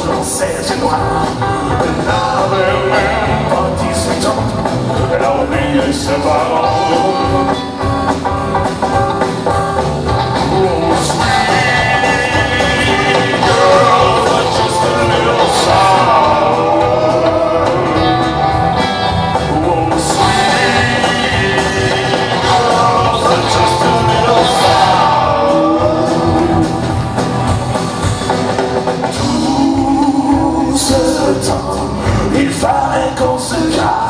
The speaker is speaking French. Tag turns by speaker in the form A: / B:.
A: dans ses étoiles. Elle n'avait même pas 18 ans, elle a oublié ses parents. Oh, sweet girl, but just a little sour. Oh, sweet girl, but just a little sour. Tout ce temps, il fallait qu'on se calme.